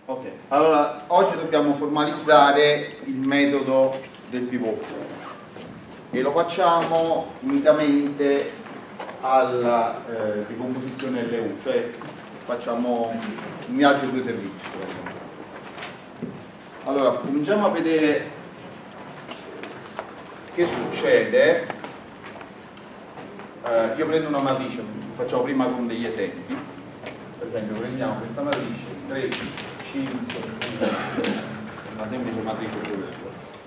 Ok, allora oggi dobbiamo formalizzare il metodo del pivot e lo facciamo unitamente alla ricomposizione LU, cioè facciamo un viaggio due servizi. Allora, cominciamo a vedere che succede. Io prendo una matrice, facciamo prima con degli esempi. Per esempio prendiamo questa matrice 3, 5, 1, una semplice matrice prodotto.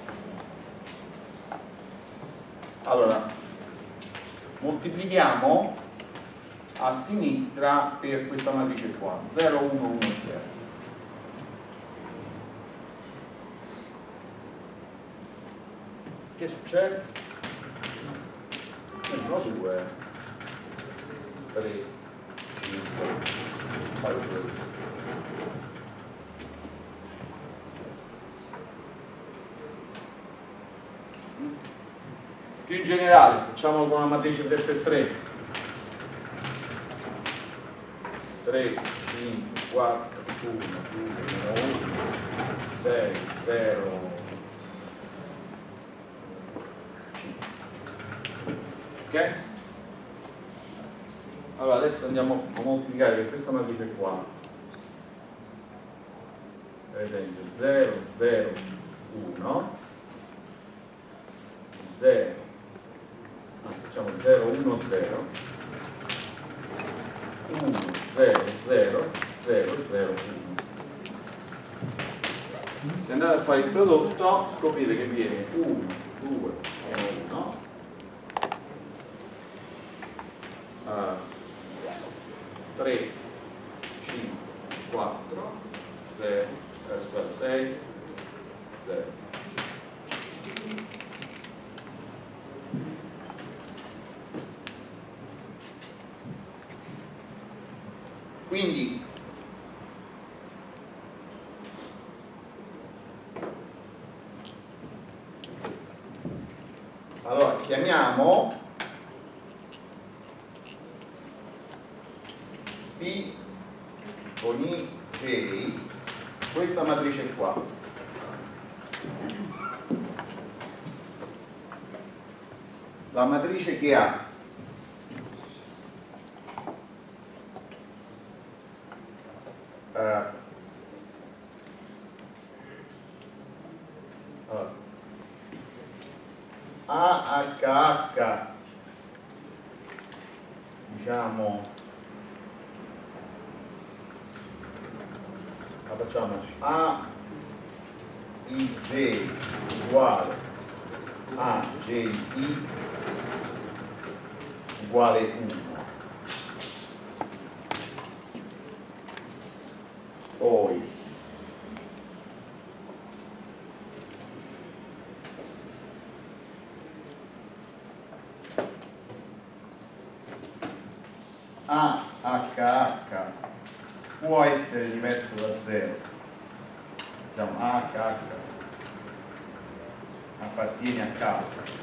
Allora, moltiplichiamo a sinistra per questa matrice qua, 0, 1, 1, 0. Che succede? 1, 2, 3, 5, 6. Più in generale, facciamolo con una matrice 3x3. 3, 5, 4, 1, 2, 1, 6, 0, 5. Ok? Allora adesso andiamo a moltiplicare per questa matrice qua. Per esempio 0, 0, 1, 0. Facciamo 0, 1, 0, 1, 0, 0, 0, 0, 1. Se andate a fare il prodotto scoprite che viene 1, 2, 1, 3, 5, 4, 0, 6, 0. Quindi allora chiamiamo P con I J questa matrice qua. La matrice che ha AHH, diciamo, la facciamo AIJ uguale a JI uguale 1. Poi AHH può essere diverso da 0, diciamo AHH appartiene a K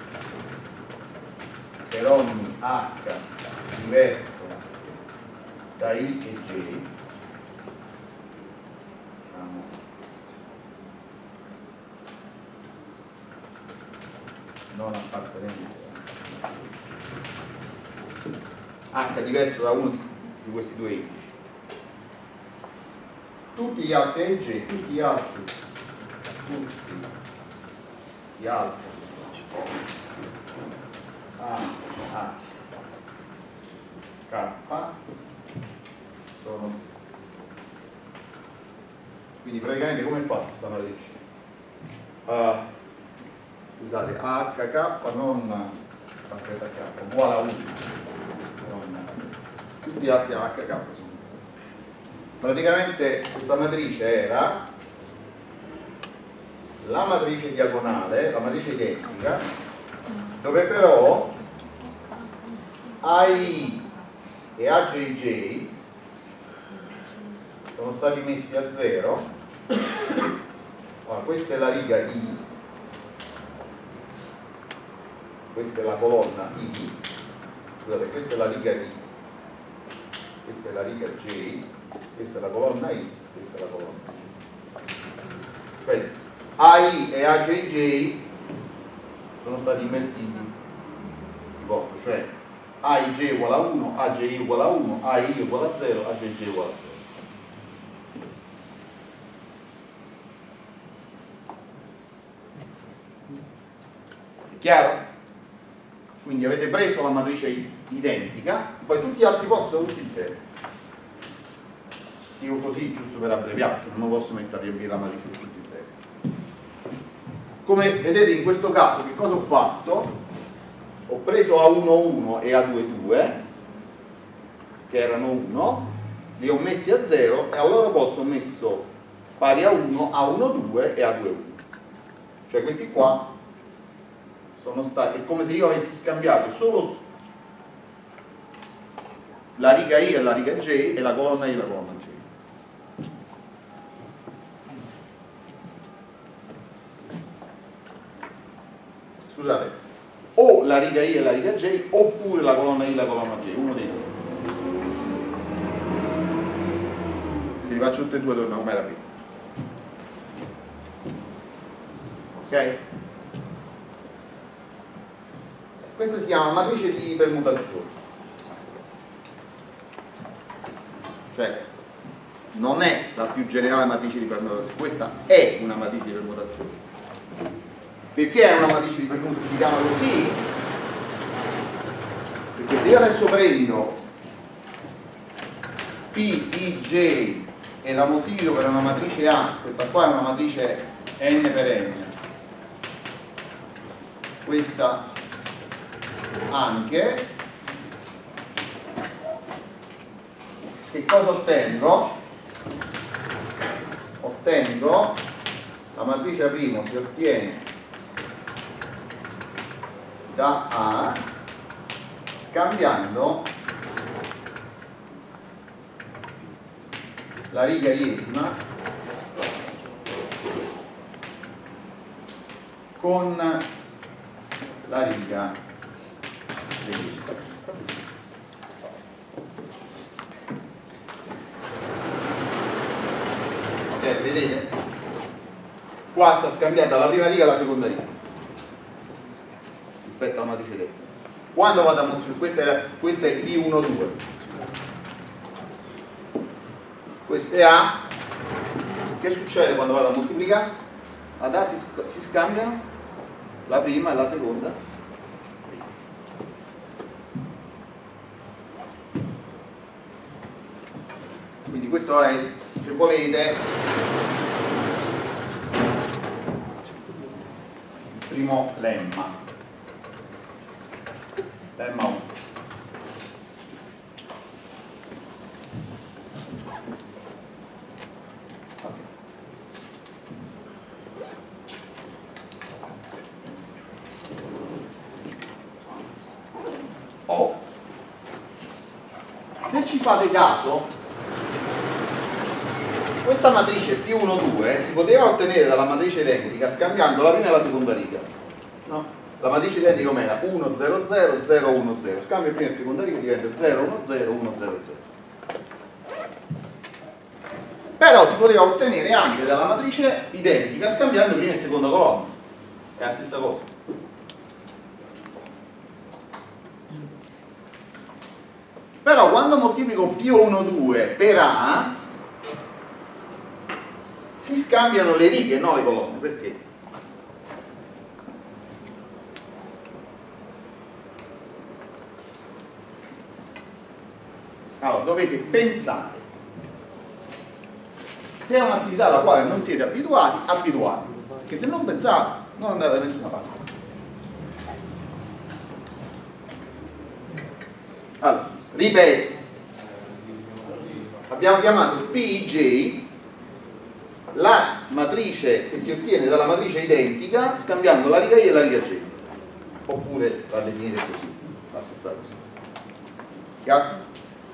per ogni H diverso da I e J, diciamo, non appartenente H diverso da uno di questi due indici. Tutti gli altri EG, tutti gli altri A, K sono 0. Quindi praticamente come è fatta questa matrice? Scusate, AHK non aspetta K uguale a 1. Tutti gli altri HK sono 0. Praticamente questa matrice era la matrice diagonale, la matrice identica, dove però AI e AJJ sono stati messi a 0. Allora, questa è la riga I, questa è la colonna I, scusate, questa è la riga I, questa è la riga J, questa è la colonna I, questa è la colonna J. cioè AI e AJJ sono stati invertiti di posto, cioè AIJ uguale a 1, AJI uguale a 1, AI uguale a 0, AJJ uguale a 0. È chiaro? Quindi avete preso la matrice identica, poi tutti gli altri posti sono tutti in serie. Scrivo così giusto per abbreviare, perché non posso mettere a riempire la matrice tutti in serie. Come vedete in questo caso che cosa ho fatto? Ho preso A11 e A22 che erano 1, li ho messi a 0 e al loro posto ho messo pari a 1, A12 e A21. Cioè questi qua sono stati, è come se io avessi scambiato solo la riga I e la riga J e la colonna I e la colonna J. Scusate, o la riga I e la riga J oppure la colonna I e la colonna J, uno dei due. Se li faccio tutti e due torna come era prima. Ok? Questa si chiama matrice di permutazione. Cioè, non è la più generale matrice di permutazione, questa è una matrice di permutazione. Perché è una matrice di permutazione? Si chiama così? Perché se io adesso prendo P, I, J e la moltiplico per una matrice A, questa qua è una matrice n per n, questa anche, che cosa ottengo? Ottengo la matrice A' si ottiene da A scambiando la riga iesima con la riga dell'esima. Ok, vedete? Qua sta scambiando la prima riga e la seconda riga rispetto alla matrice dentro. Quando vado a moltiplicare, questa è P12, questa è A, che succede quando vado a moltiplicare? Ad A si scambiano la prima e la seconda. Quindi questo è, se volete, il primo lemma. Lemma 1. Se ci fate caso, questa matrice P12 si poteva ottenere dalla matrice identica scambiando la prima e la seconda riga, no? La matrice identica com'era? 1, 0, 0, 0, 1, 0. Scambio prima e seconda riga diventa 0, 1, 0, 1, 0, 0. Però si poteva ottenere anche dalla matrice identica scambiando prima e seconda colonna. È la stessa cosa. Però quando moltiplico P12 per A si scambiano le righe, non le colonne. Perché? Allora, dovete pensare. Se è un'attività alla quale non siete abituati, abituatevi. Perché se non pensate, non andate da nessuna parte. Allora, ripeto. Abbiamo chiamato PJ la matrice che si ottiene dalla matrice identica scambiando la riga I e la riga J. Oppure la definite così, la stessa cosa. Chiaro?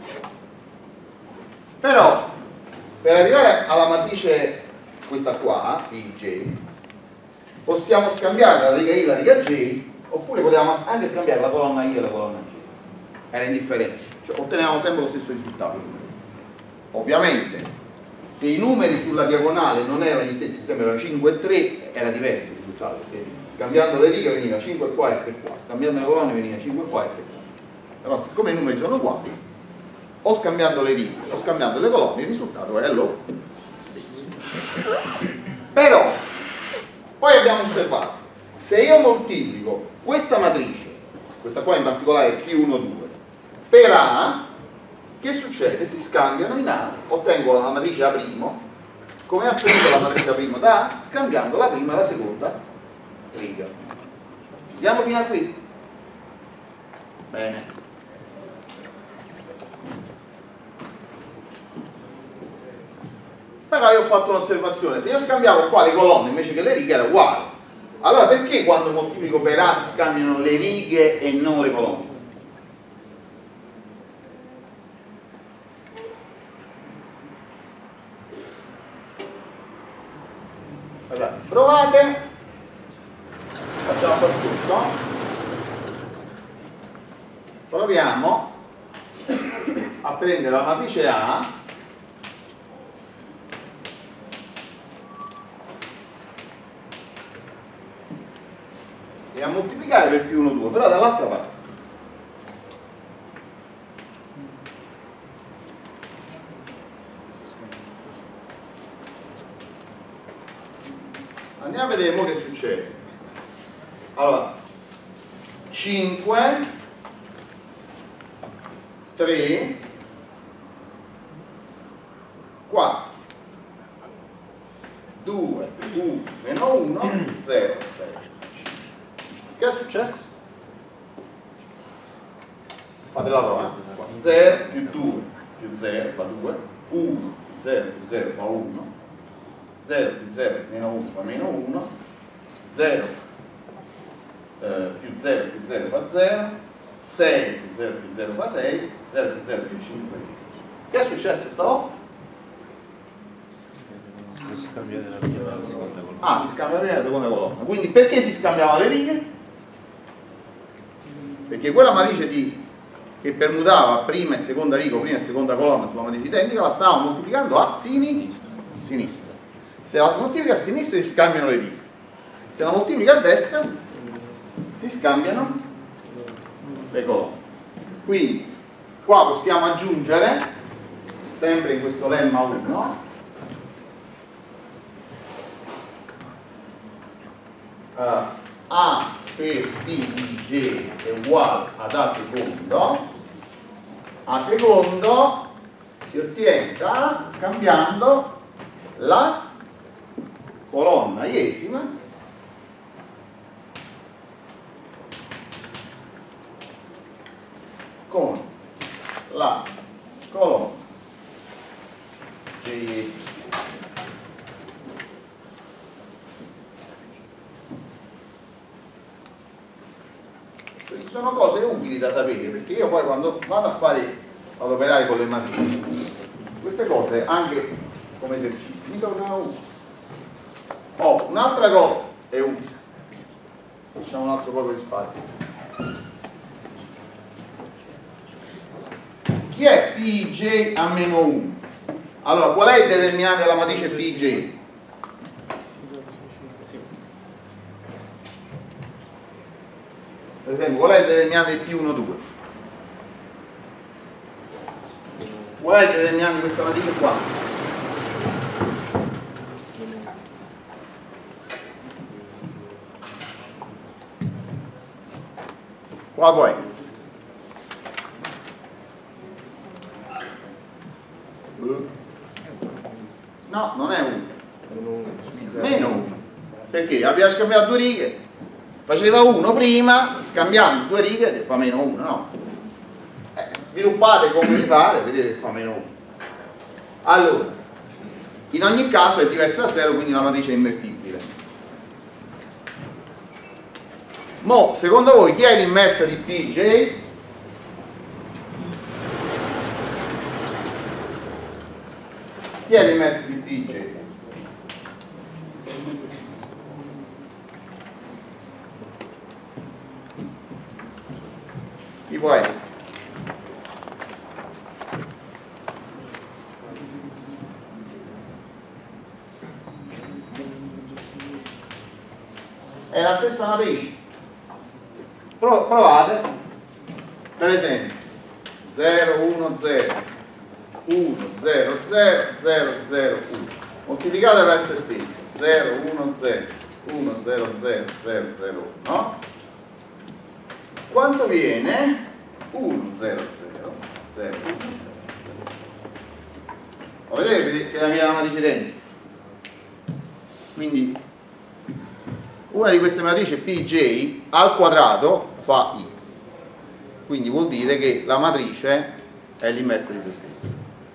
Però per arrivare alla matrice questa qua, PJ, possiamo scambiare la riga I e la riga J, oppure potevamo anche scambiare la colonna I e la colonna J. Era indifferente, cioè ottenevamo sempre lo stesso risultato. Ovviamente se i numeri sulla diagonale non erano gli stessi, sembrano 5 e 3, era diverso il risultato, perché scambiando le righe veniva 5 qua e 3 qua, scambiando le colonne veniva 5 qua e 3 qua. Però siccome i numeri sono uguali, o scambiando le righe o scambiando le colonne, il risultato è lo stesso. Però poi abbiamo osservato, se io moltiplico questa matrice, questa qua in particolare P1, 2, per A, che succede? Si scambiano in A, ottengo la matrice A', come ottengo la matrice A' da A? Scambiando la prima e la seconda riga. Ci siamo fino a qui? Bene. Però io ho fatto un'osservazione, se io scambiavo qua le colonne invece che le righe era uguale. Allora perché quando moltiplico per A si scambiano le righe e non le colonne? Allora, provate, facciamo qua sotto, proviamo a prendere la matrice A e a moltiplicare per più 1, 2, però dall'altra parte. Andiamo a vedere mo che succede. Allora, 5, 3, 4, 2, 1, meno 1, 0, 6. Che è successo? Fate la prova. 0 più 2 più 0 fa 2, 1, 0 più 0 fa 1, 0 più 0 meno 1 fa meno 1, 0 più 0 più 0 fa 0, 6 più 0 più 0 fa 6, 0 più 0 più 5. Che è successo stavolta? Si scambia la prima e la seconda colonna. Ah, si scambia la prima e la seconda colonna. Quindi perché si scambiavano le righe? Perché quella matrice che permutava prima e seconda riga o prima e seconda colonna sulla matrice identica la stavamo moltiplicando a sinistra. Se la si moltiplica a sinistra si scambiano le righe, se la moltiplica a destra si scambiano le colonne. Quindi qua possiamo aggiungere, sempre in questo lemma 1, A per B di G è uguale ad A secondo si ottiene da scambiando la colonna iesima con la colonna J-esima. Queste sono cose utili da sapere, perché io poi quando vado ad operare con le matrici, queste cose anche come esercizi mi tornano utili. Un'altra cosa è utile, facciamo un altro poco di spazio. Chi è Pj a meno 1? Allora, qual è il determinante della matrice Pj? Per esempio, qual è il determinante di P1, 2? Qual è il determinante di questa matrice qua? Quale può essere? No, non è 1. Meno 1. Perché? Abbiamo scambiato due righe. Faceva 1 prima, scambiando due righe fa meno 1, no? Sviluppate come vi pare, vedete che fa meno 1. Allora, in ogni caso è diverso da 0, quindi la matrice è invertibile. Mo, secondo voi chi è l'inversa di Pj? Chi è l'inversa di Pj? Chi può essere? è la stessa matrice. Provate, per esempio 0 1 0 1 0 0 0 0 1, moltiplicate per se stesse 0 1 0 1 0 0 0 0 1, quanto viene? 1 0 0 0 1 0 0. Lo vedete che la mia matrice identica? Quindi una di queste matrici PJ al quadrato fa I, quindi vuol dire che la matrice è l'inversa di se stessa.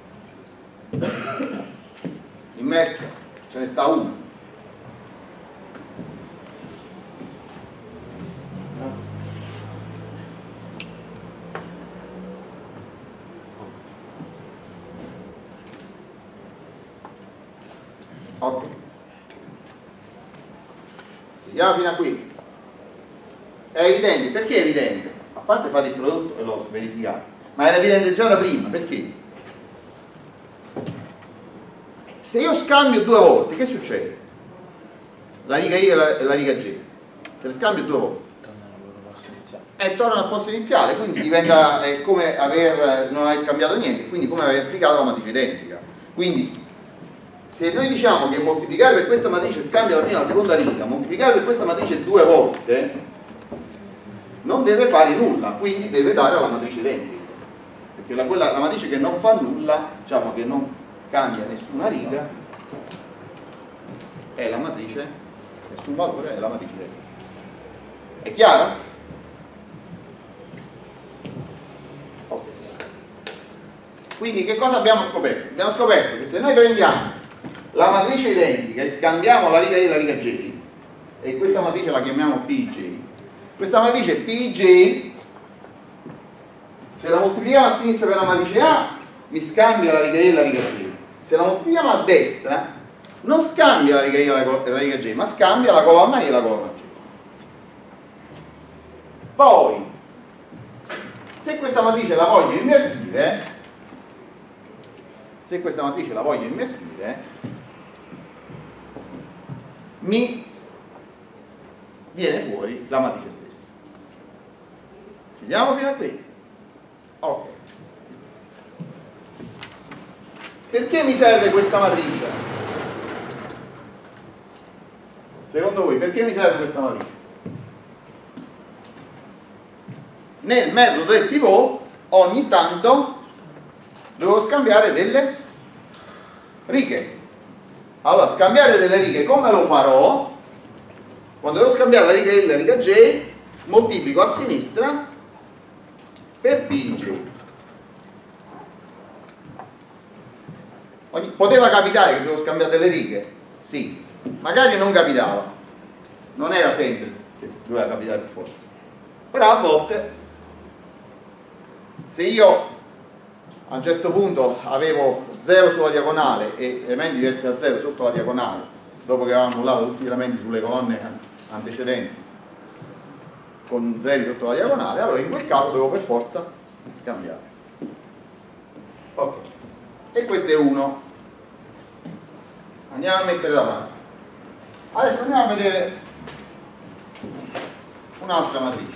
Inversa, ce ne sta una. Ok, ci siamo fino a qui. È evidente, perché è evidente? A parte fate il prodotto e lo verificate, ma era evidente già da prima, perché? Se io scambio due volte, che succede? La riga I e la riga J, se le scambio due volte tornano al posto iniziale, quindi diventa come non hai scambiato niente, quindi come aver applicato la matrice identica. Quindi se noi diciamo che moltiplicare per questa matrice scambia la prima e la seconda riga, moltiplicare per questa matrice due volte non deve fare nulla, quindi deve dare la matrice identica, perché la matrice che non fa nulla, diciamo che non cambia nessuna riga, è la matrice, nessun valore è la matrice identica. È chiaro? Ok. Quindi che cosa abbiamo scoperto? Abbiamo scoperto che se noi prendiamo la matrice identica e scambiamo la riga I e la riga J, e questa matrice la chiamiamo PJ, questa matrice PJ, se la moltiplichiamo a sinistra per la matrice A, mi scambia la riga I e la riga J. Se la moltiplichiamo a destra, non scambia la riga I e la riga J, ma scambia la colonna I e la colonna J. Poi, se questa matrice la voglio invertire, mi viene fuori la matrice stessa. Ci siamo fino a qui? Ok. Perché mi serve questa matrice? Secondo voi, perché mi serve questa matrice? Nel metodo del pivot ogni tanto devo scambiare delle righe. Allora, scambiare delle righe come lo farò? Quando devo scambiare la riga I e la riga J, moltiplico a sinistra per PJ. Poteva capitare che devo scambiare delle righe? Sì, magari non capitava, non era sempre che doveva capitare per forza, però a volte, se io a un certo punto avevo 0 sulla diagonale e elementi diversi da 0 sotto la diagonale, dopo che avevamo annullato tutti gli elementi sulle colonne antecedenti con 0 sotto la diagonale, allora in quel caso devo per forza scambiare. Ok, e questo è 1. Andiamo a mettere davanti. Adesso andiamo a vedere un'altra matrice.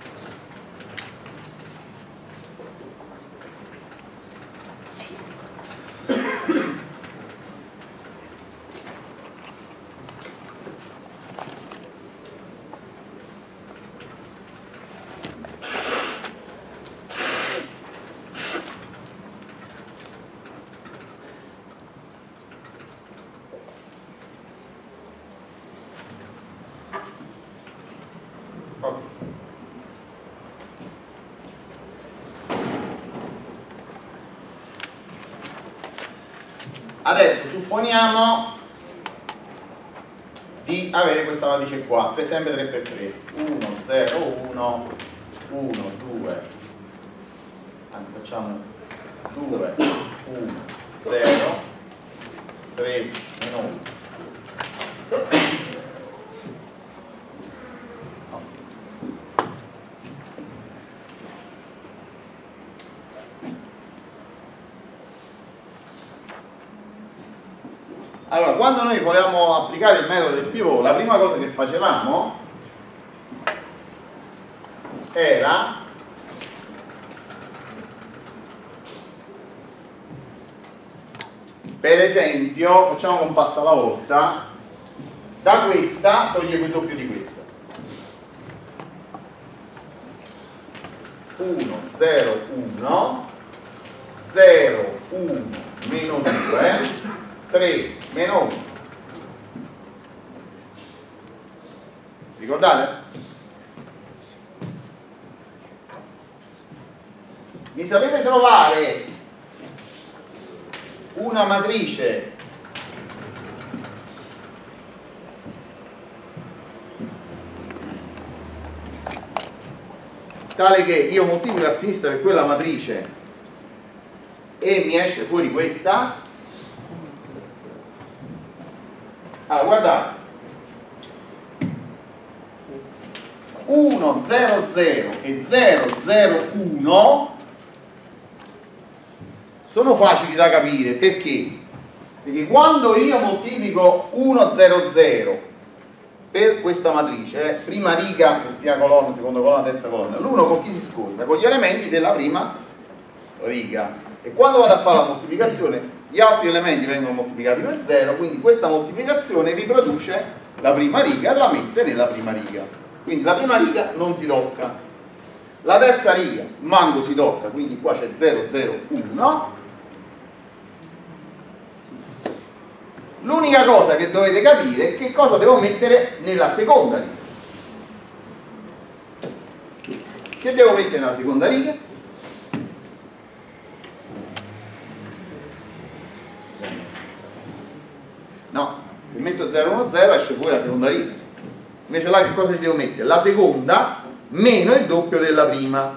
Adesso supponiamo di avere questa matrice qua, sempre 3x3, 1, 0, 1, 1, 2, anzi facciamo 2, 1, 0, 3, meno 1. Allora, quando noi volevamo applicare il metodo del pivot, la prima cosa che facevamo era per esempio, facciamo un passo alla volta, da questa toglievo il doppio di questa. 1, 0, 1, 0, 1, meno 2, 3, meno 1. Ricordate? Mi sapete trovare una matrice tale che io moltiplico a sinistra per quella matrice e mi esce fuori questa? Allora guardate, 1, 0, 0 e 0, 0, 1 sono facili da capire. Perché? Perché quando io moltiplico 1, 0, 0 per questa matrice, prima riga, prima colonna, seconda colonna, terza colonna, l'1 con chi si scontra? Con gli elementi della prima riga. E quando vado a fare la moltiplicazione, gli altri elementi vengono moltiplicati per 0, quindi questa moltiplicazione riproduce la prima riga e la mette nella prima riga. Quindi la prima riga non si tocca. La terza riga manco si tocca, quindi qua c'è 0, 0, 1. L'unica cosa che dovete capire è che cosa devo mettere nella seconda riga. Che devo mettere nella seconda riga? No, se metto 0, 1, 0 esce fuori la seconda riga. Invece là che cosa ci devo mettere? La seconda meno il doppio della prima.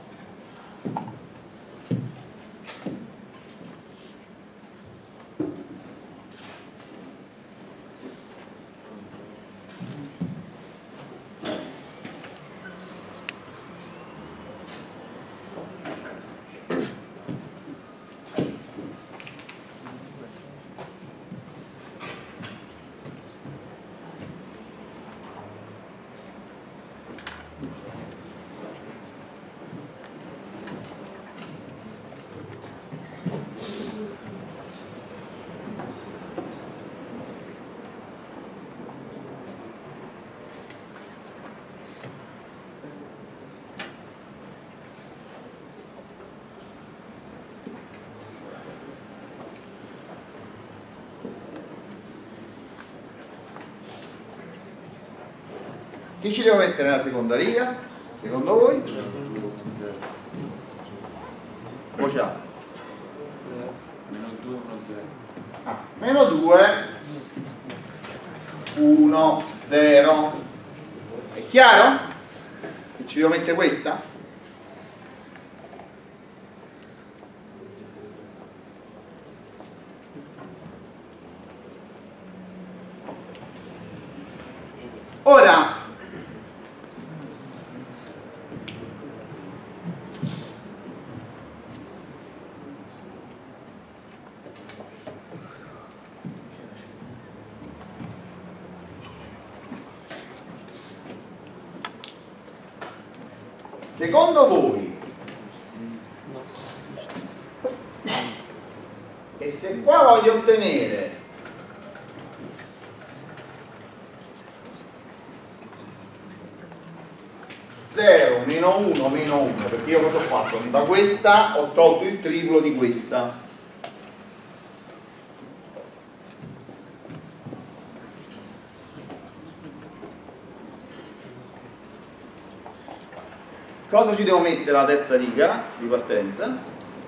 Chi ci devo mettere nella seconda riga? Secondo voi? Vociate. Meno 2, 1, 0. È chiaro? Che ci devo mettere questa? Ora, secondo voi, e se qua voglio ottenere meno 1, meno 1, perché io cosa ho fatto? Da questa ho tolto il triplo di questa. Cosa ci devo mettere alla terza riga di partenza?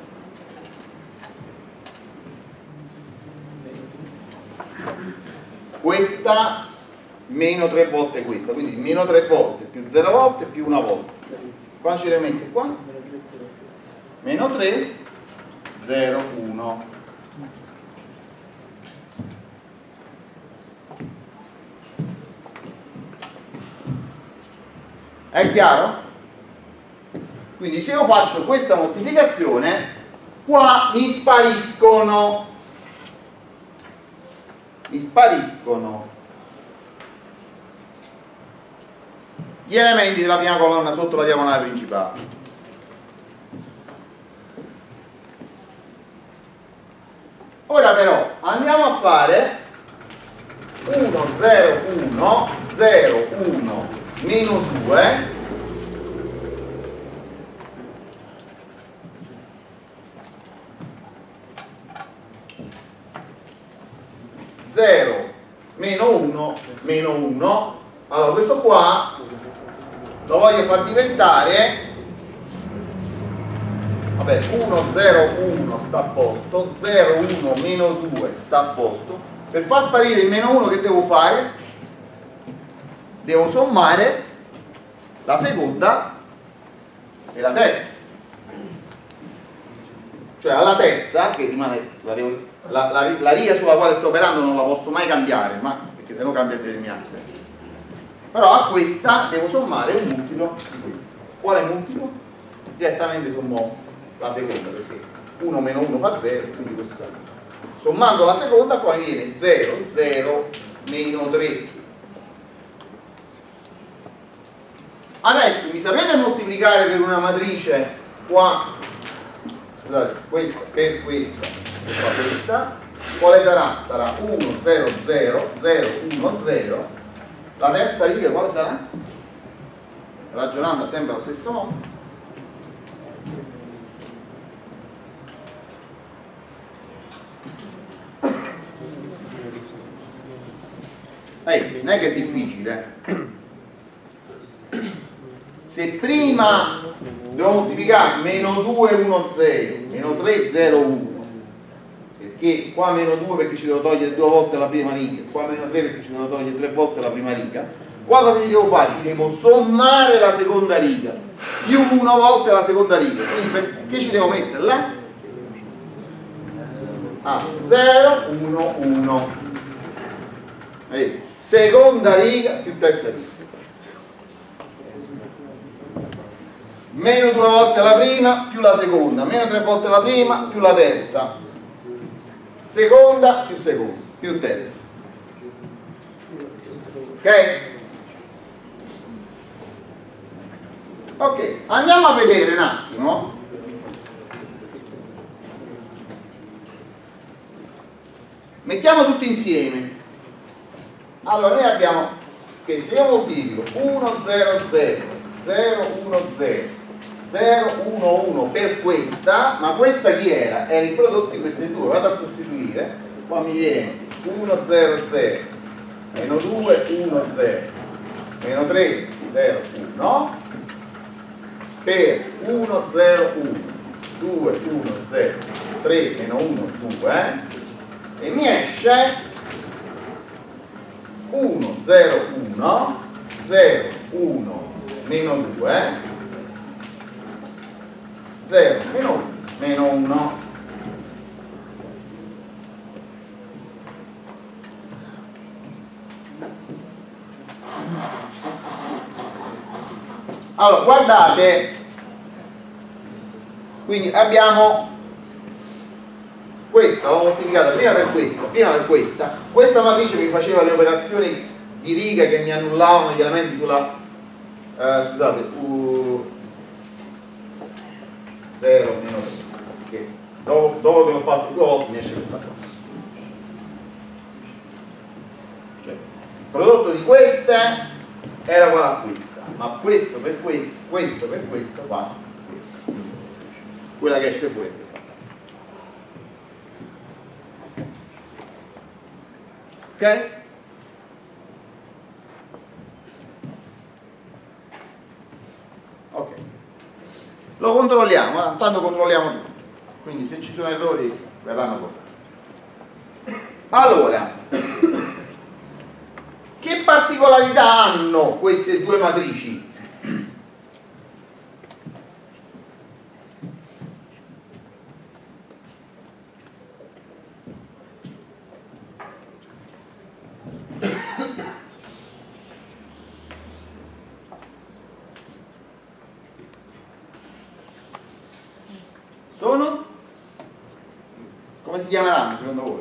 Questa meno 3 volte questa, quindi meno 3 volte più 0 volte più 1 volta. Quanto ci devo mettere qua? Meno 3, 0, 1. È chiaro? Quindi se io faccio questa moltiplicazione, qua mi spariscono gli elementi della prima colonna sotto la diagonale principale. Ora però andiamo a fare 1, 0, 1, 0, 1, meno 2, meno 1, meno 1. Allora questo qua lo voglio far diventare, vabbè, 1, 0, 1 sta a posto, 0, 1, meno 2 sta a posto. Per far sparire il meno 1 che devo fare? Devo sommare la seconda e la terza. Cioè alla terza, che rimane, la riga sulla quale sto operando non la posso mai cambiare, perché sennò cambia il determinante. Però a questa devo sommare un multiplo di questa. Quale multiplo? Direttamente sommo la seconda, perché 1 meno 1 fa 0, quindi questo sarà. Sommando la seconda qua mi viene 0, 0, meno 3. Adesso mi sapete moltiplicare per una matrice qua, scusate, questa per questa e qua questa, quale sarà? Sarà 1, 0, 0, 0, 1, 0. La terza riga quale sarà? Ragionando sempre allo stesso modo. Non è che è difficile. Se prima devo moltiplicare meno 2, 1, 0, meno 3, 0, 1, perché qua meno 2 perché ci devo togliere 2 volte la prima riga, qua meno 3 perché ci devo togliere 3 volte la prima riga, qua cosa ci devo fare? Ci devo sommare la seconda riga più 1 volta la seconda riga, quindi perché ci devo mettere là? 0, 1, 1. Seconda riga più terza riga, meno 2 volte la prima più la seconda, meno 3 volte la prima più la terza, seconda più terza. Ok? Ok, andiamo a vedere un attimo mettiamo tutti insieme. Allora noi abbiamo che se io moltiplico 1, 0, 0, 0, 1, 0, 0, 1, 1 per questa, ma questa chi era? Era il prodotto di queste due, vado a sostituire, qua mi viene 1, 0, 0, meno 2, 1, 0, meno 3, 0, 1, per 1, 0, 1, 2, 1, 0, 3, meno 1, 2, e mi esce 1, 0, 1, 0, 1, meno 2, 0, meno 1. Allora, guardate, quindi abbiamo questa, l'ho moltiplicata prima per questa, prima per questa matrice mi faceva le operazioni di riga che mi annullavano gli elementi sulla, scusate, 0, meno 3, che dopo che l'ho fatto 2 volte mi esce questa cosa. Cioè, il prodotto di queste era uguale a questa, ma questo per questo per questo fa questa. Quella che esce fuori è questa. Ok? Ok. Lo controlliamo, tanto controlliamo tutto. Quindi se ci sono errori verranno controllati. Allora, che particolarità hanno queste due matrici? Sono? Come si chiameranno secondo voi?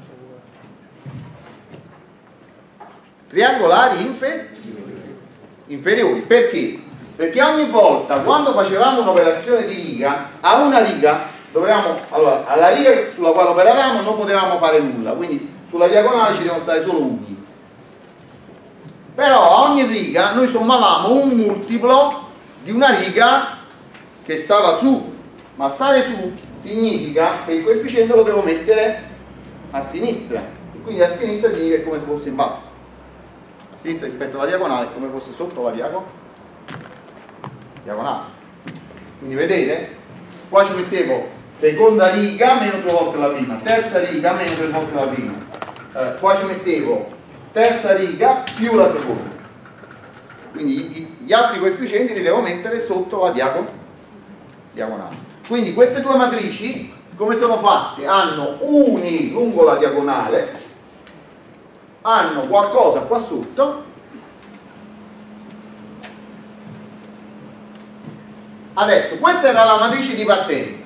Triangolari inferiori. Perché? Perché ogni volta quando facevamo un'operazione di riga, a una riga dovevamo, allora, alla riga sulla quale operavamo non potevamo fare nulla, quindi sulla diagonale ci devono stare solo 1. Però a ogni riga noi sommavamo un multiplo di una riga che stava su, ma stare su significa che il coefficiente lo devo mettere a sinistra, quindi a sinistra significa che è come se fosse in basso, a sinistra rispetto alla diagonale è come fosse sotto la diagonale. Quindi vedete, qua ci mettevo seconda riga meno 2 volte la prima, terza riga meno 3 volte la prima, qua ci mettevo terza riga più la seconda, quindi gli altri coefficienti li devo mettere sotto la diagonale. Quindi queste due matrici come sono fatte? Hanno uni lungo la diagonale, hanno qualcosa qua sotto. Adesso questa era la matrice di partenza,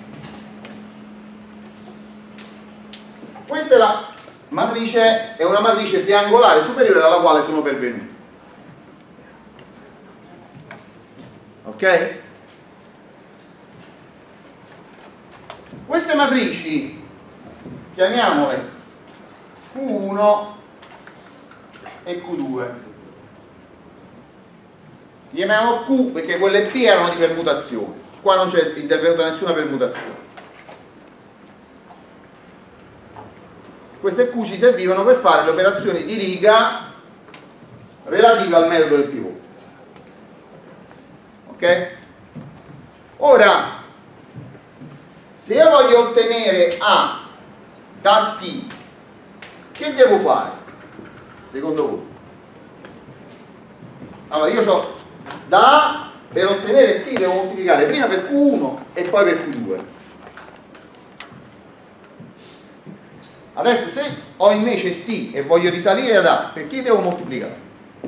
questa è la matrice, è una matrice triangolare superiore alla quale sono pervenuto. Ok? Queste matrici chiamiamole Q1 e Q2. Chiamiamo Q perché quelle P erano di permutazione, qua non c'è intervenuta nessuna permutazione. Queste Q ci servivano per fare le operazioni di riga relative al metodo del pivot. Ok? Ora, se io voglio ottenere A da T, che devo fare? Secondo voi? Allora, io ho da A, per ottenere T devo moltiplicare prima per Q1 e poi per Q2. Adesso se ho invece T e voglio risalire ad A, per chi devo moltiplicare?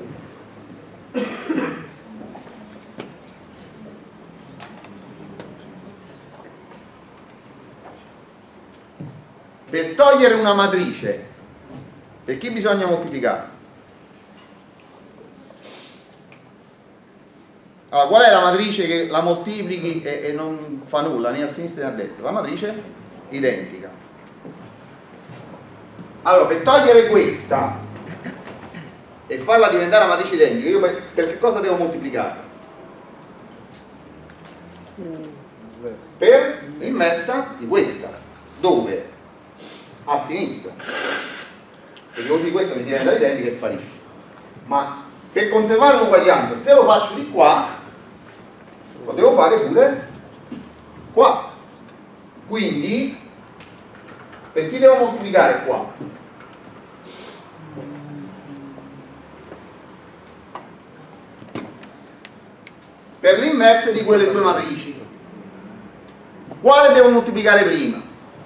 Per togliere una matrice, per chi bisogna moltiplicare? Allora, qual è la matrice che la moltiplichi e non fa nulla né a sinistra né a destra? La matrice identica. Allora, per togliere questa e farla diventare una matrice identica, io per che cosa devo moltiplicare? Per l'inversa di questa. Dove? A sinistra. Perché così questa mi diventa identica e sparisce. Ma per conservare l'uguaglianza, se lo faccio di qua, lo devo fare pure qua. Quindi, per chi devo moltiplicare qua? Per l'inversa di quelle due matrici. Quale devo moltiplicare prima?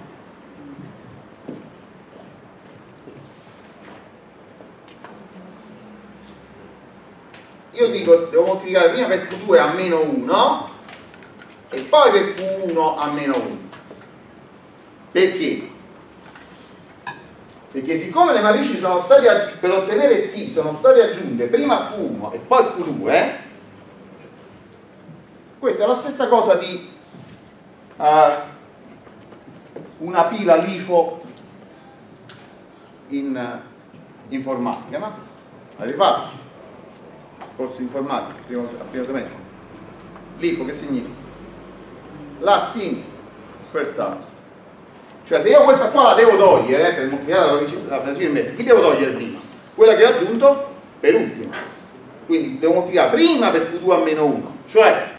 Io dico devo moltiplicare prima per Q2 a meno 1 e poi per Q1 a meno 1. Perché? Perché siccome le matrici sono state per ottenere T sono state aggiunte prima Q1 e poi Q2, questa è la stessa cosa di una pila LIFO in informatica, no? Avete fatto? Corso di informatica, al primo semestre. LIFO che significa? Last in, first out. Cioè se io questa qua la devo togliere per moltiplicare la matrice inversa, chi devo togliere prima? Quella che ho aggiunto per ultimo. Quindi devo moltiplicare prima per Q2 a meno 1. Cioè,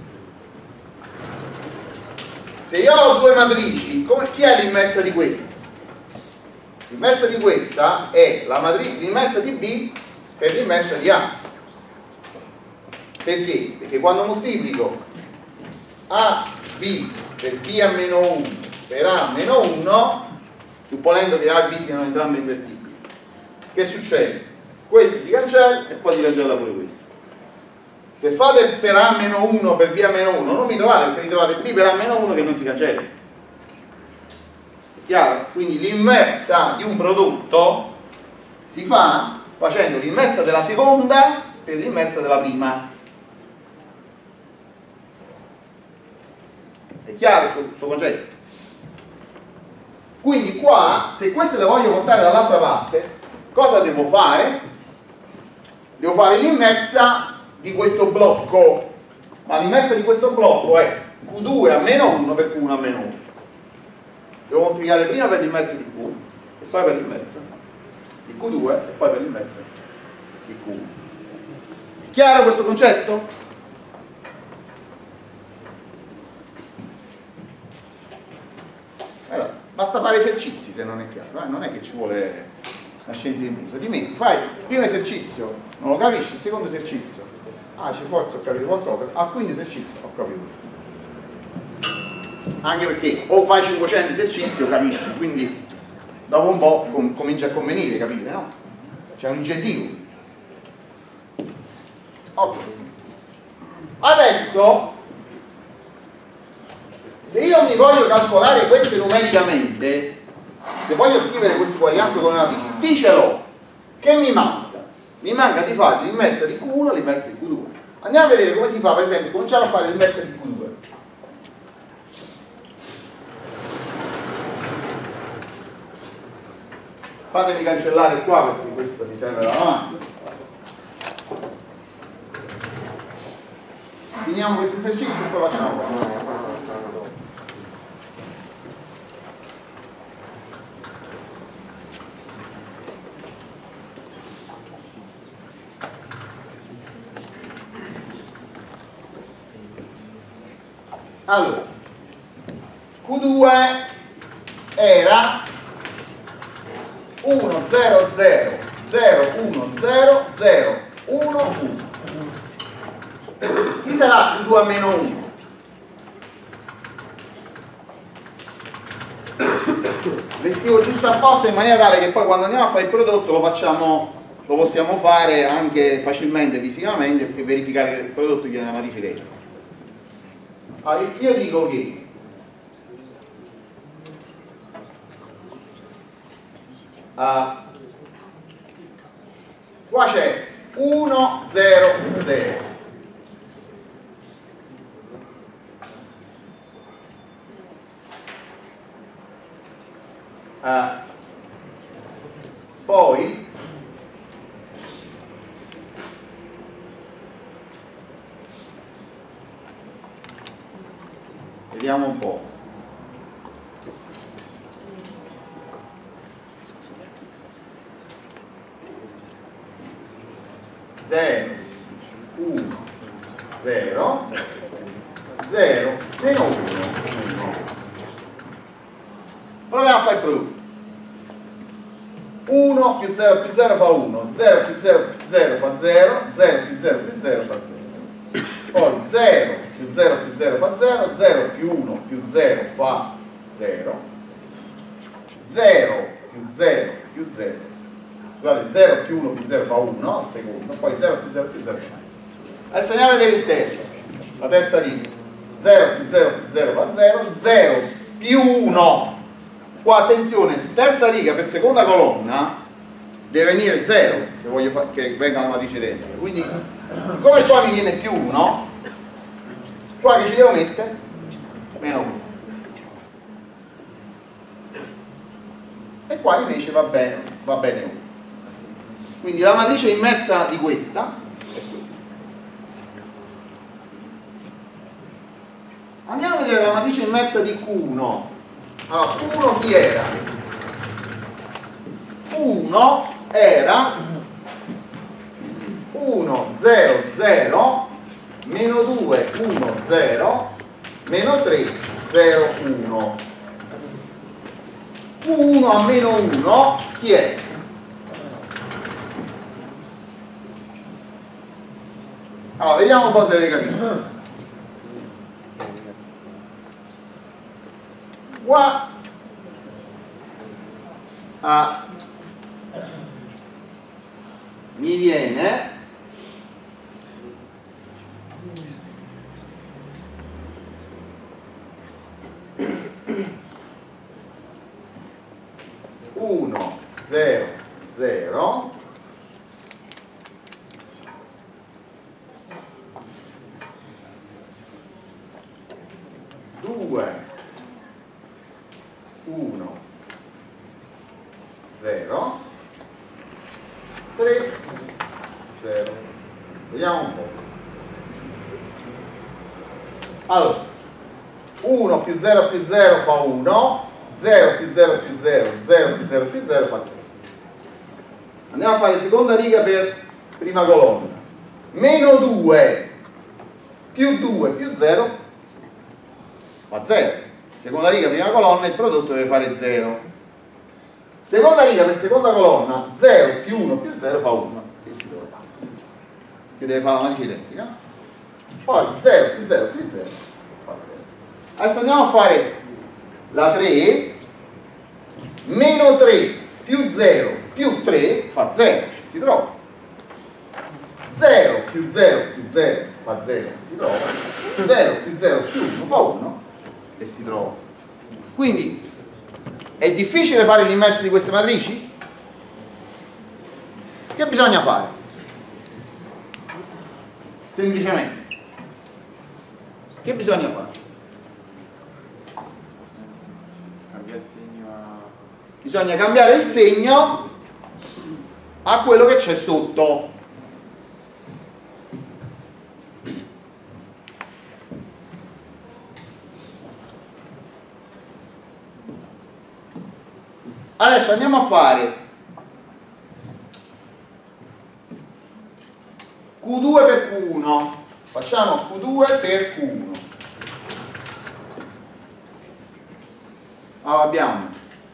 se io ho due matrici, chi è l'inversa di questa? L'inversa di questa è l'inversa di B per l'inversa di A. Perché? Perché quando moltiplico AB per B a meno 1 per A a meno 1, supponendo che A e B siano entrambe invertibili, che succede? Questi si cancella e poi si cancella pure questo. Se fate per A meno 1 per B a meno 1 non vi trovate, perché vi trovate B per A meno 1 che non si cancella. È chiaro? Quindi l'inversa di un prodotto si fa facendo l'inversa della seconda per l'inversa della prima. È chiaro questo concetto? Quindi qua, se queste le voglio portare dall'altra parte, cosa devo fare? Devo fare l'inversa di questo blocco, ma l'inversa di questo blocco è Q2 a meno 1 per Q1 a meno 1. Devo moltiplicare prima per l'inversa di Q e poi per l'inversa di Q2 e poi per l'inversa di Q1. È chiaro questo concetto? Allora, basta fare esercizi se non è chiaro, non è che ci vuole la scienza infusa. Dimmi, fai il primo esercizio, non lo capisci, il secondo esercizio, forse ho capito qualcosa, quinto esercizio, ho capito. Anche perché o fai 500 esercizi o capisci, quindi dopo un po' comincia a convenire, capite, no? C'è un incentivo. Ok. Adesso, se io mi voglio calcolare queste numericamente, se voglio scrivere questo uguaglianza con una T ce l'ho. Che mi manca? Mi manca di fare l'inversa di Q1 e l'inversa di Q2. Andiamo a vedere come si fa, per esempio, cominciamo a fare l'inversa di Q2. Fatemi cancellare qua perché questo mi serve davanti. Finiamo questo esercizio e poi facciamo qua. Allora, Q2 era 1, 0, 0, 0, 1, 0, 0, 1, 1. Chi sarà Q2 a meno 1? Le scrivo giusto apposta in maniera tale che poi quando andiamo a fare il prodotto lo possiamo fare anche facilmente fisicamente e verificare che il prodotto viene nella matrice identica. Allora, io dico che qua c'è 1, 0, 0. Poi vediamo un po'. Zero, 1, 0, 0, meno 1. Proviamo a fare il prodotto. 1 più 0 più 0 fa 1, 0 più 0 più 0 fa 0, 0 più 0 più 0 fa 0. Poi 0 più 0 più 0 fa 0, 0 più 1 più 0 fa 0, 0 più 0 più 0, scusate, 0 più 1 più 0 fa 1, il secondo, poi 0 più 0 più 0 fa 1. Adesso andiamo a vedere il terzo, la terza riga. 0 più 0 più 0 fa 0, 0 più 1. Qua attenzione, terza riga per seconda colonna deve venire 0 se voglio che venga la matrice identica. Quindi, siccome qua mi viene più 1, qua che ci devo mettere? Meno 1. E qua invece va bene 1. Quindi la matrice immersa di questa è questa. Andiamo a vedere la matrice immersa di Q1. Allora, Q1 chi era? Q1 era 1, 0, 0, meno 2, 1, 0, meno 3, 0, 1. Q1 a meno 1 chi è? Allora, vediamo un po' se avete capito. Qua mi viene 1, 0, 0, 0, 3, 0. Vediamo un po'. Allora, 1 più 0 più 0 fa 1, 0 più 0 più 0, 0 più 0 più 0 fa 3. Andiamo a fare seconda riga per prima colonna. Meno 2 più 2 più 0 fa 0. Seconda riga prima colonna, il prodotto deve fare 0. Seconda riga per seconda colonna, 0 più 1 più 0 fa 1. Che si trova? Che deve fare la matrice identica. Poi 0 più 0 più 0 fa 0. Adesso andiamo a fare la 3. Meno 3 più 0 più 3 fa 0. Che si trova? 0 più 0 più 0 fa 0. Che si trova? 0 più 0 più 1 fa 1. E si trova. Quindi è difficile fare l'inverso di queste matrici? Che bisogna fare? Semplicemente che bisogna fare? Cambia il segno a... Bisogna cambiare il segno a quello che c'è sotto. Adesso andiamo a fare Q2 per Q1. Facciamo Q2 per Q1. Allora abbiamo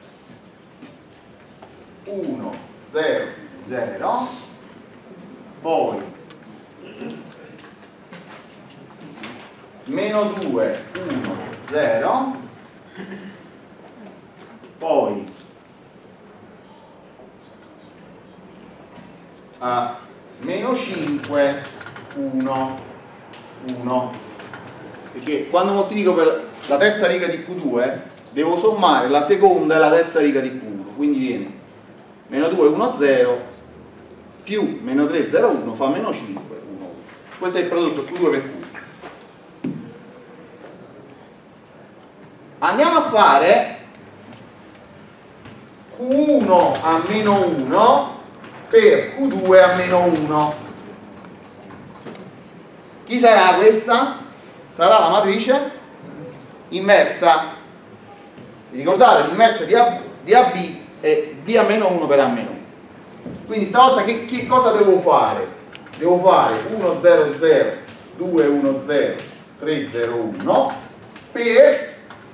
1, 0, 0, poi meno 2, 1, 0, poi meno 5, 1, 1, perché quando moltiplico per la terza riga di Q2 devo sommare la seconda e la terza riga di Q1, quindi viene meno 2, 1, 0 più meno 3, 0, 1 fa meno 5, 1, 1. Questo è il prodotto Q2 per Q1. Andiamo a fare Q1 a meno 1 per Q2 a meno 1. Chi sarà questa? Sarà la matrice inversa. Vi ricordate? L'inversa di AB è B a meno 1 per A meno 1. Quindi stavolta che cosa devo fare? Devo fare 1, 0, 0, 2, 1, 0, 3, 0, 1 per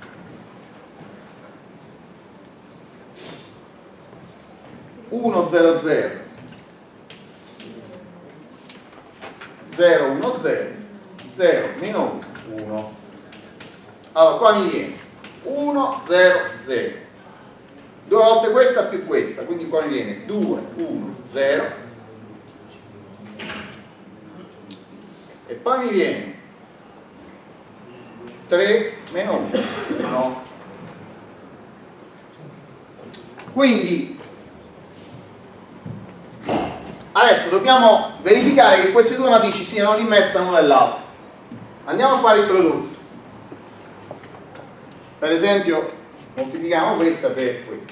1, 0, 0, 0, 1, 0, 0, meno 1. Allora qua mi viene 1, 0, 0. Due volte questa più questa, quindi qua mi viene 2, 1, 0. E poi mi viene 3, meno 1, 1. Quindi adesso dobbiamo verificare che queste due matrici siano l'inversa l'una dell'altra. Andiamo a fare il prodotto. Per esempio moltiplichiamo questa per questa.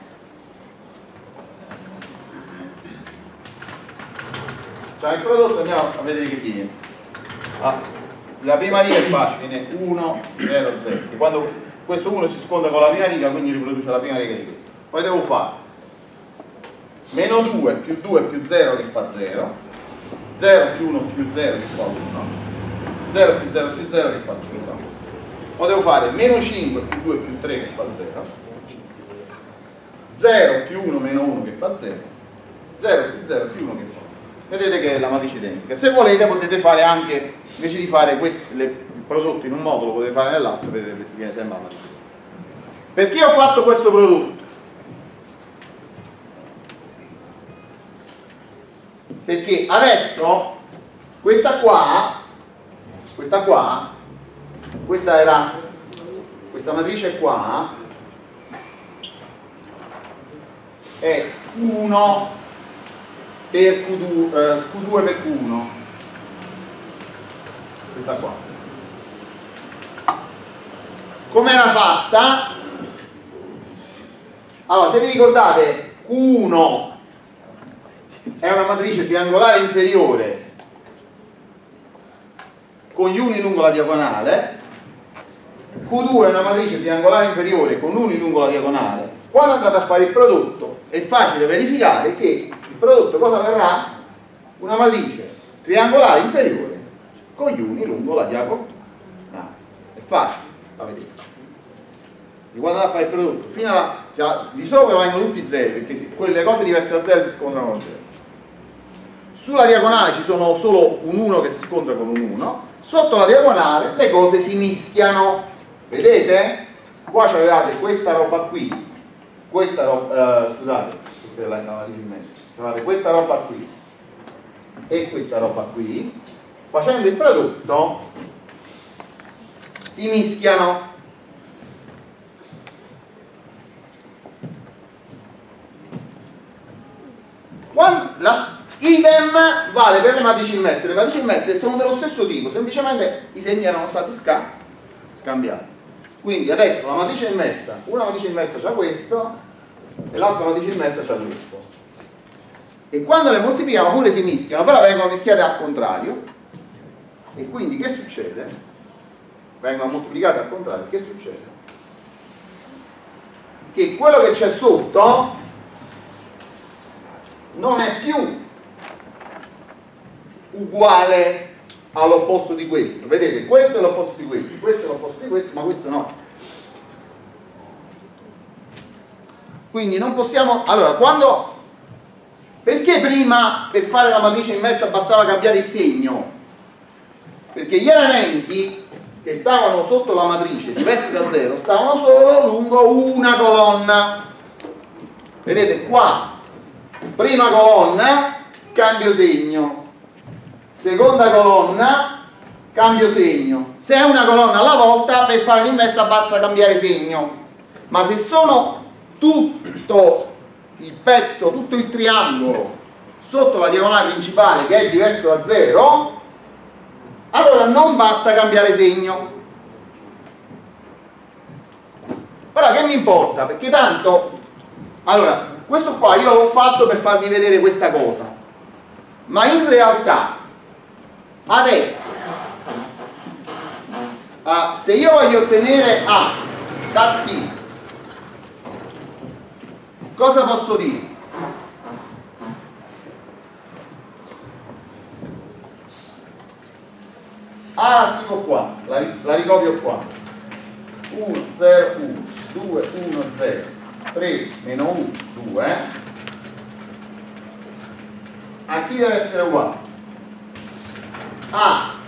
Cioè il prodotto andiamo a vedere che viene. La prima riga è facile, viene 1, 0, 0. E quando questo 1 si sconda con la prima riga, quindi riproduce la prima riga di questa. Poi devo fare meno 2 più 2 più 0 che fa 0, 0 più 1 più 0 che fa 1, 0 più 0 più 0 che fa 0. Poi devo fare meno 5 più 2 più 3 che fa 0, 0 più 1 meno 1 che fa 0, 0 più 0 più 1 che fa 1. Vedete che è la matrice identica. Se volete potete fare anche, invece di fare il prodotto in un modo, lo potete fare nell'altro, vedete che viene sempre la matrice identica. Perché ho fatto questo prodotto? Perché adesso questa matrice qua è 1 per Q2 per Q1, questa qua. Come era fatta? Allora, se vi ricordate, Q1 è una matrice triangolare inferiore con gli uni lungo la diagonale, Q2 è una matrice triangolare inferiore con uni lungo la diagonale. Quando andate a fare il prodotto è facile verificare che il prodotto cosa verrà? Una matrice triangolare inferiore con gli uni lungo la diagonale. È facile, la vedete. E quando andate a fare il prodotto, fino alla, cioè, di sopra vengono tutti zeri, perché quelle cose diverse da 0 si scontrano con 0. Sulla diagonale ci sono solo un 1 che si scontra con un 1, sotto la diagonale le cose si mischiano, vedete? Qua avevate questa roba qui, questa roba, scusate, questa è la matrice in mezzo, avevate questa roba qui e questa roba qui, facendo il prodotto si mischiano. Idem vale per le matrici immerse. Le matrici immerse sono dello stesso tipo, semplicemente i segni erano stati scambiati. Quindi adesso la matrice immersa, una matrice immersa c'ha questo e l'altra matrice immersa c'ha questo. E quando le moltiplichiamo pure si mischiano, però vengono mischiate al contrario. E quindi che succede? Vengono moltiplicate al contrario. Che succede? Che quello che c'è sotto non è più uguale all'opposto di questo. Vedete, questo è l'opposto di questo, questo è l'opposto di questo, ma questo no. Quindi non possiamo. Allora, quando, perché prima per fare la matrice inversa bastava cambiare il segno? Perché gli elementi che stavano sotto la matrice diversi da 0 stavano solo lungo una colonna. Vedete qua, prima colonna, cambio segno, seconda colonna, cambio segno. Se è una colonna alla volta, per fare l'inversa basta cambiare segno. Ma se sono tutto il pezzo, tutto il triangolo sotto la diagonale principale che è diverso da 0, allora non basta cambiare segno. Però che mi importa? Perché tanto, allora, questo qua io l'ho fatto per farvi vedere questa cosa, ma in realtà adesso se io voglio ottenere A da T, cosa posso dire? A la scrivo qua, la ricopio qua, 1, 0, 1, 2, 1, 0, 3, meno 1, 2. A chi deve essere uguale? A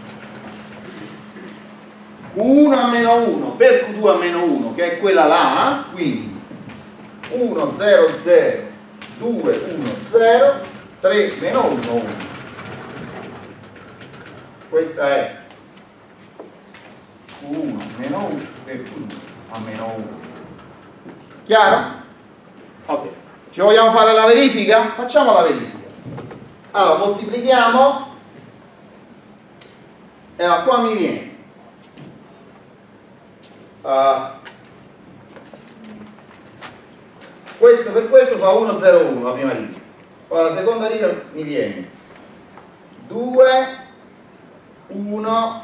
Q1 a meno 1 per Q2 a meno 1, che è quella là, quindi 1, 0, 0, 2, 1, 0, 3, meno 1, 1. Questa è Q1 meno 1 per Q2 a meno 1. Chiaro? Ok. Ci vogliamo fare la verifica? Facciamo la verifica. Allora, moltiplichiamo. E allora, qua mi viene questo per questo fa 1, 0, 1 la prima riga. Poi la seconda riga mi viene 2, 1,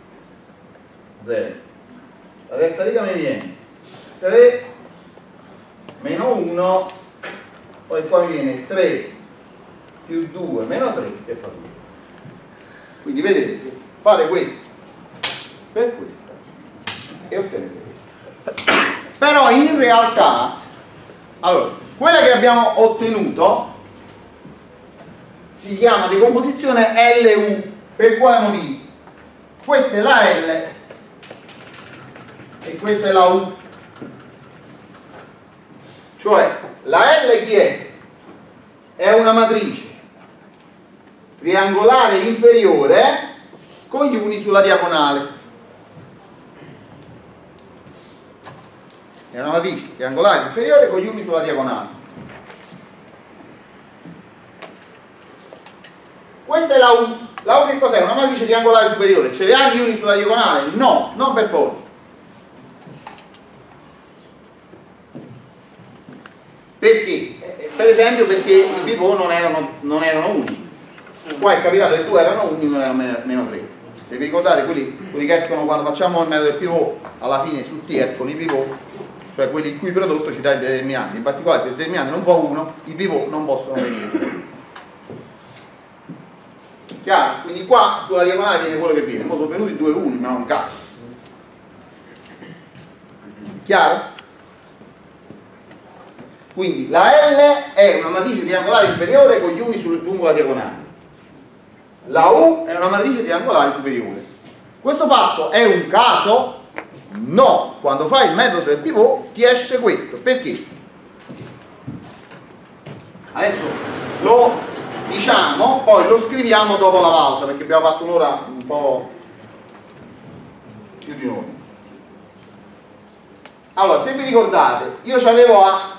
0. La terza riga mi viene 3, meno 1, poi qua mi viene 3 più 2 meno 3 e fa 2. Quindi vedete, fate questo per questo e ottenete questo. Però in realtà, allora, quella che abbiamo ottenuto si chiama decomposizione LU. Per quale motivo? Questa è la L e questa è la U. Cioè la L chi è? È una matrice triangolare inferiore con gli uni sulla diagonale. È una matrice triangolare inferiore con gli uni sulla diagonale. Questa è la U. La U che cos'è? Una matrice triangolare superiore. Ce le ha gli uni sulla diagonale? No, non per forza. Perché? Perché? Per esempio perché i pivot non erano uni. Qua è capitato che 2 erano uni, uno era meno 3. Se vi ricordate, quelli che escono quando facciamo il metodo del pivot, alla fine su T escono i pivot, cioè quelli il cui prodotto ci dà il determinante. In particolare se il determinante non fa 1, i pivot non possono venire. Chiaro? Quindi qua sulla diagonale viene quello che viene. Ora sono venuti 2 uni, ma è un caso. Chiaro? Quindi la L è una matrice triangolare inferiore con gli uni lungo la diagonale. La U è una matrice triangolare superiore. Questo fatto è un caso? No. Quando fai il metodo del pivot ti esce questo. Perché? Adesso lo diciamo, poi lo scriviamo dopo la pausa, perché abbiamo fatto un'ora un po' più di un'ora. Allora, se vi ricordate, io c'avevo A,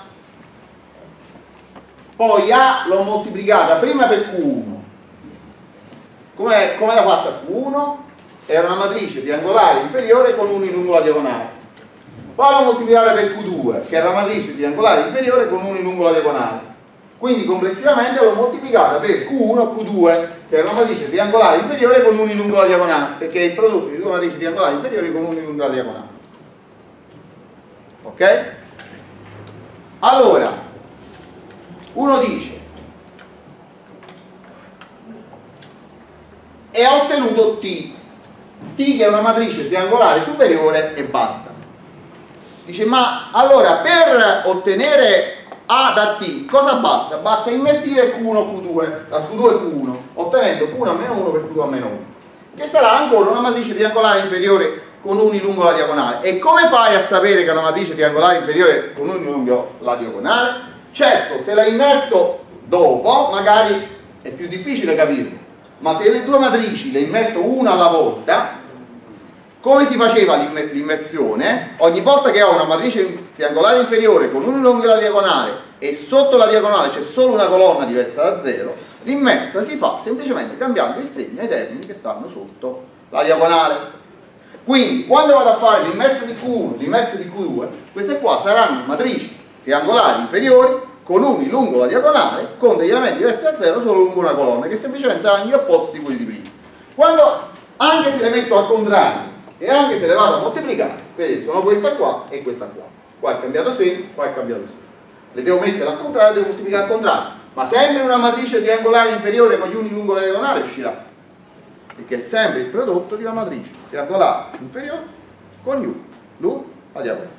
poi A l'ho moltiplicata prima per Q1. Come era fatta Q1? Era una matrice triangolare inferiore con uni lungo la diagonale. Poi l'ho moltiplicata per Q2, che era una matrice triangolare inferiore con uni lungo la diagonale. Quindi complessivamente l'ho moltiplicata per Q1 e Q2, che era una matrice triangolare inferiore con uni lungo la diagonale, perché è il prodotto di due matrici triangolari inferiori con uni lungo la diagonale. Ok? Allora, uno dice e ha ottenuto T che è una matrice triangolare superiore e basta. Dice, ma allora per ottenere A da T cosa basta? Basta invertire Q1 Q2, la Q2 Q1, ottenendo Q1 a meno 1 per Q2 a meno 1, che sarà ancora una matrice triangolare inferiore con uni lungo la diagonale. E come fai a sapere che è una matrice triangolare inferiore con uni lungo la diagonale? Certo, se la inverto dopo magari è più difficile capirlo, ma se le due matrici le inverto una alla volta, come si faceva l'immersione? Ogni volta che ho una matrice triangolare inferiore con uni lungo la diagonale e sotto la diagonale c'è solo una colonna diversa da 0, l'immersa si fa semplicemente cambiando il segno ai termini che stanno sotto la diagonale. Quindi quando vado a fare l'immersa di Q1, l'immersa di Q2, queste qua saranno matrici triangolari inferiori con uni lungo la diagonale con degli elementi diversi da 0 solo lungo una colonna, che semplicemente saranno gli opposti di quelli di prima. Quando, anche se le metto al contrario e anche se le vado a moltiplicare, vedete, sono questa qua e questa qua. Qua è cambiato segno, qua è cambiato segno. Le devo mettere al contrario, devo moltiplicare al contrario, ma sempre una matrice triangolare inferiore con gli uni lungo la diagonale uscirà, perché è sempre il prodotto di una matrice triangolare inferiore con gli lungo la diagonale.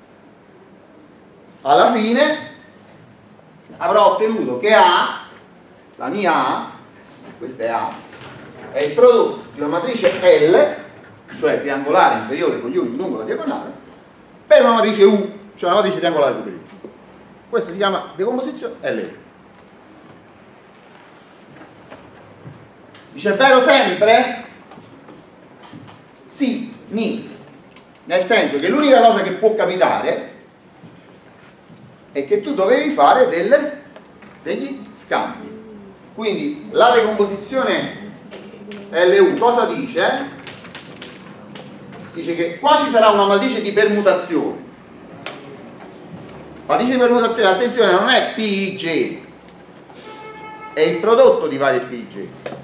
Alla fine avrò ottenuto che A, la mia A, questa è A, è il prodotto di una matrice L, cioè triangolare inferiore con gli uni lungo la diagonale, per una matrice U, cioè una matrice triangolare superiore. Questa si chiama decomposizione L. Dice, è vero sempre? Sì, ni. Nel senso che l'unica cosa che può capitare è che tu dovevi fare degli scambi. Quindi la decomposizione LU cosa dice? Dice che qua ci sarà una matrice di permutazione. Matrice di permutazione, attenzione, non è PIG, è il prodotto di vari PIG.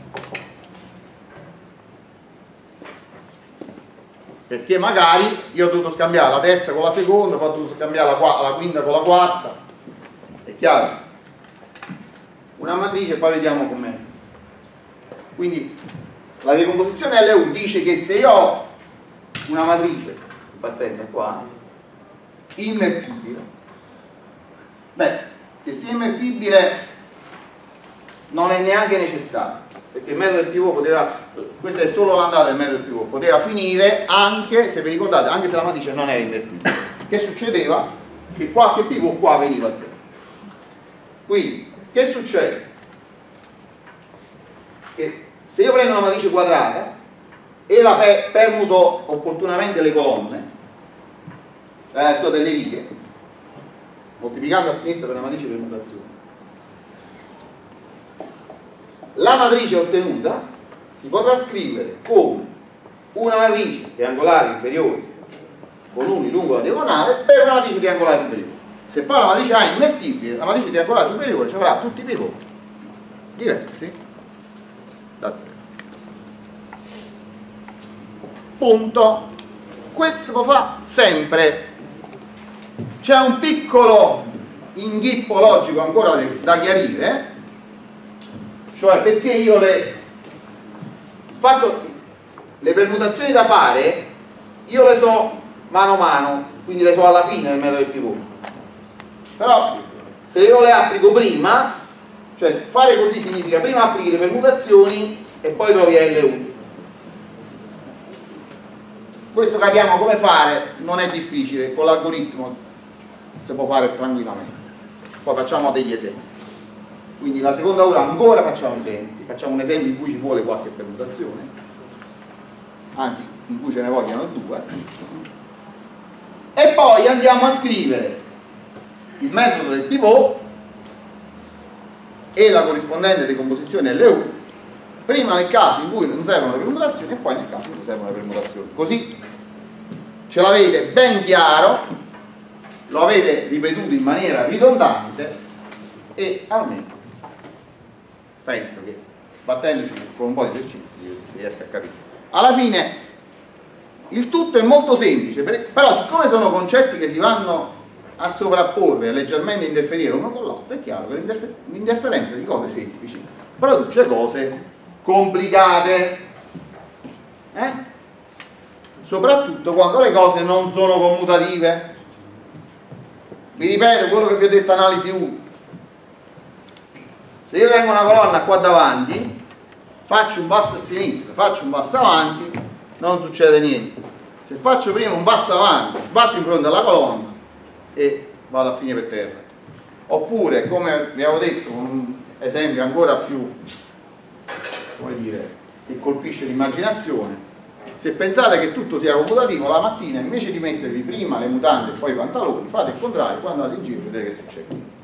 Perché magari io ho dovuto scambiare la terza con la seconda, poi ho dovuto scambiare la quinta con la quarta. È chiaro? Una matrice, poi vediamo com'è. Quindi la decomposizione LU dice che se io ho una matrice di partenza qua invertibile, beh, che sia invertibile non è neanche necessario, perché il metodo del pivot poteva, questa è solo l'andata del metodo del pivot, poteva finire anche, se vi ricordate, anche se la matrice non era invertibile. Che succedeva? Che qualche pivot qua veniva a 0. Quindi, che succede? Che se io prendo una matrice quadrata e la permuto opportunamente le colonne, delle righe, moltiplicando a sinistra per una matrice di permutazione, la matrice ottenuta si potrà scrivere come una matrice triangolare inferiore con uni lungo la diagonale per una matrice triangolare superiore. Se poi la matrice A è invertibile, la matrice triangolare superiore ci avrà tutti i pivot diversi da 0. Punto. Questo si può fare sempre. C'è un piccolo inghippo logico ancora da chiarire, cioè perché io le permutazioni da fare io le so mano a mano, quindi le so alla fine del metodo del pivot. Però se io le applico prima, cioè fare così significa prima applichi le permutazioni e poi trovi LU. Questo capiamo come fare, non è difficile, con l'algoritmo si può fare tranquillamente. Poi facciamo degli esempi. Quindi la seconda ora ancora facciamo esempi, facciamo un esempio in cui ci vuole qualche permutazione, anzi in cui ce ne vogliono 2, e poi andiamo a scrivere il metodo del pivot e la corrispondente decomposizione LU, prima nel caso in cui non servono le permutazioni e poi nel caso in cui servono le permutazioni. Così ce l'avete ben chiaro, lo avete ripetuto in maniera ridondante e almeno penso che battendoci con un po' di esercizi si riesca a capire. Alla fine il tutto è molto semplice, però siccome sono concetti che si vanno a sovrapporre e leggermente interferire uno con l'altro, è chiaro che l'interferenza di cose semplici produce cose complicate, soprattutto quando le cose non sono commutative. Vi ripeto quello che vi ho detto analisi 1. Se io tengo una colonna qua davanti, faccio un passo a sinistra, faccio un passo avanti, non succede niente. Se faccio prima un passo avanti, sbatto in fronte alla colonna e vado a finire per terra. Oppure, come vi avevo detto, un esempio ancora più, come dire, che colpisce l'immaginazione, se pensate che tutto sia commutativo, la mattina invece di mettervi prima le mutande e poi i pantaloni, fate il contrario, quando andate in giro vedete che succede.